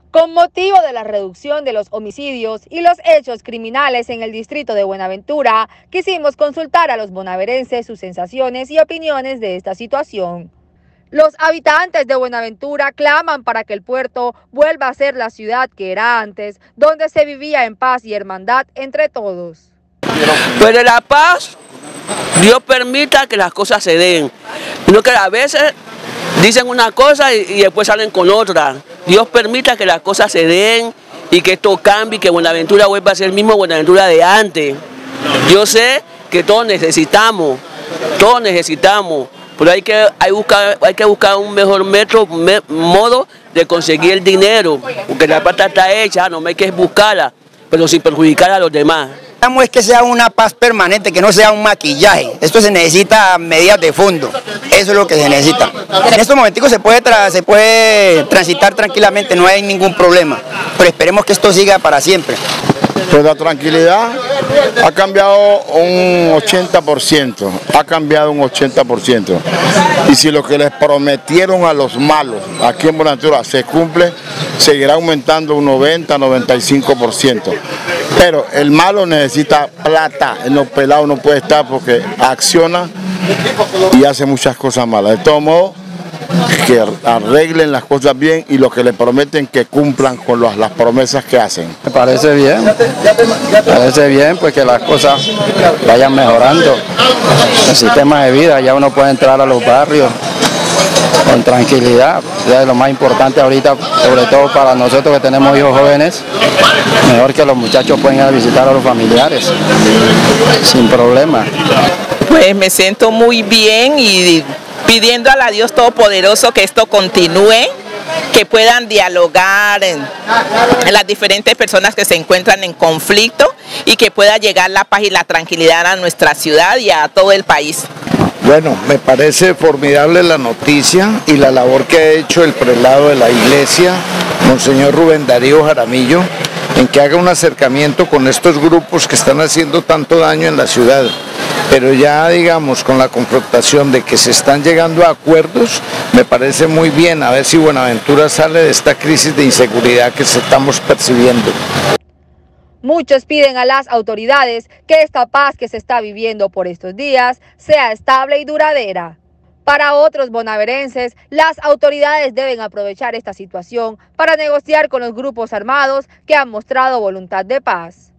Con motivo de la reducción de los homicidios y los hechos criminales en el distrito de Buenaventura, quisimos consultar a los bonaverenses sus sensaciones y opiniones de esta situación. Los habitantes de Buenaventura claman para que el puerto vuelva a ser la ciudad que era antes, donde se vivía en paz y hermandad entre todos. Pues de la paz, Dios permita que las cosas se den, no que a veces dicen una cosa y después salen con otra. Dios permita que las cosas se den y que esto cambie y que Buenaventura vuelva a ser el mismo Buenaventura de antes. Yo sé que todos necesitamos, pero hay que buscar un mejor modo de conseguir el dinero, porque la plata está hecha, no hay que buscarla, pero sin perjudicar a los demás. Es que sea una paz permanente, que no sea un maquillaje. Esto se necesita medidas de fondo, eso es lo que se necesita. En estos momentos se puede transitar tranquilamente, no hay ningún problema, pero esperemos que esto siga para siempre. Pues la tranquilidad ha cambiado un 80%, y si lo que les prometieron a los malos aquí en Buenaventura se cumple, seguirá aumentando un 90-95%. Pero el malo necesita plata, en los pelados no puede estar porque acciona y hace muchas cosas malas. De todo modo, que arreglen las cosas bien y lo que le prometen que cumplan con las promesas que hacen. Me parece bien pues que las cosas vayan mejorando. El sistema de vida, ya uno puede entrar a los barrios con tranquilidad, ya es lo más importante ahorita, sobre todo para nosotros que tenemos hijos jóvenes, mejor que los muchachos puedan ir a visitar a los familiares sin problema. Pues me siento muy bien y pidiendo a Dios Todopoderoso que esto continúe, que puedan dialogar en las diferentes personas que se encuentran en conflicto y que pueda llegar la paz y la tranquilidad a nuestra ciudad y a todo el país. Bueno, me parece formidable la noticia y la labor que ha hecho el prelado de la iglesia, Monseñor Rubén Darío Jaramillo, en que haga un acercamiento con estos grupos que están haciendo tanto daño en la ciudad. Pero ya, digamos, con la confrontación de que se están llegando a acuerdos, me parece muy bien, a ver si Buenaventura sale de esta crisis de inseguridad que estamos percibiendo. Muchos piden a las autoridades que esta paz que se está viviendo por estos días sea estable y duradera. Para otros bonaverenses, las autoridades deben aprovechar esta situación para negociar con los grupos armados que han mostrado voluntad de paz.